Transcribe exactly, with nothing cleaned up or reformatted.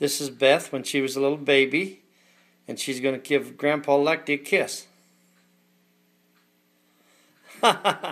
This is Beth when she was a little baby, and she's going to give Grandpa Lecty a kiss. Ha ha ha.